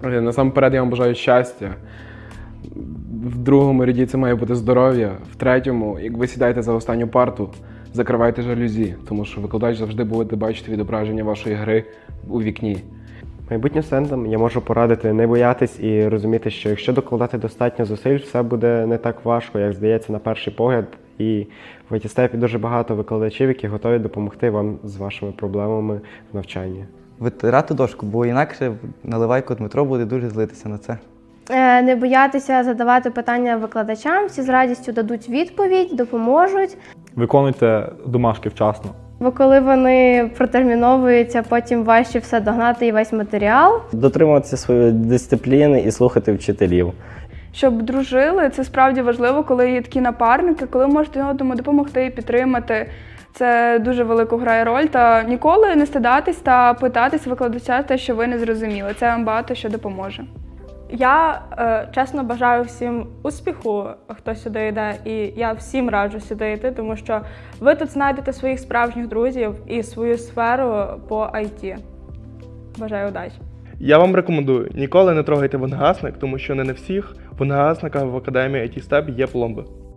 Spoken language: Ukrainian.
Насамперед я вам бажаю щастя. В другому ряді це має бути здоров'я. В третьому, як ви сідаєте за останню парту, закривайте жалюзі, тому що викладач завжди буде бачити відображення вашої гри у вікні. Майбутнім студентам я можу порадити не боятись і розуміти, що якщо докладати достатньо зусиль, все буде не так важко, як здається на перший погляд. І в ІТ-степі дуже багато викладачів, які готові допомогти вам з вашими проблемами в навчанні. Витирати дошку, бо інакше наливайко Дмитро буде дуже злитися на це. Не боятися задавати питання викладачам, всі з радістю дадуть відповідь, допоможуть. Виконуйте домашки вчасно. Бо коли вони протерміновуються, потім важче все догнати і весь матеріал. Дотримуватися своєї дисципліни і слухати вчителів. Щоб дружили, це справді важливо, коли є такі напарники, коли можете одному допомогти і підтримати. Це дуже велику грає роль. Та ніколи не стидатись та питатись викладача те, що ви не зрозуміли. Це вам багато що допоможе. Я чесно бажаю всім успіху, хто сюди йде, і я всім раджу сюди йти, тому що ви тут знайдете своїх справжніх друзів і свою сферу по IT. Бажаю удачі! Я вам рекомендую, ніколи не трогайте вогнегасник, тому що не на всіх вогнегасниках в Академії IT-STEP є пломби.